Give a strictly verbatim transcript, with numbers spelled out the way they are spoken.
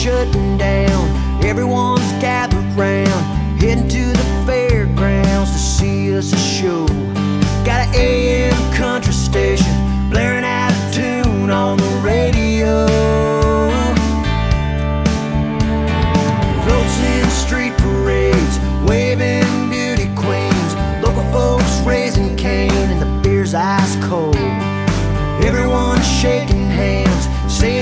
shutting down. Everyone's gathered round, heading to the fairgrounds to see us a show. Got an A M country station blaring out a tune on the radio. Floats in street parades, waving beauty queens. Local folks raising Cain and the beer's ice cold. Everyone's shaking hands, saying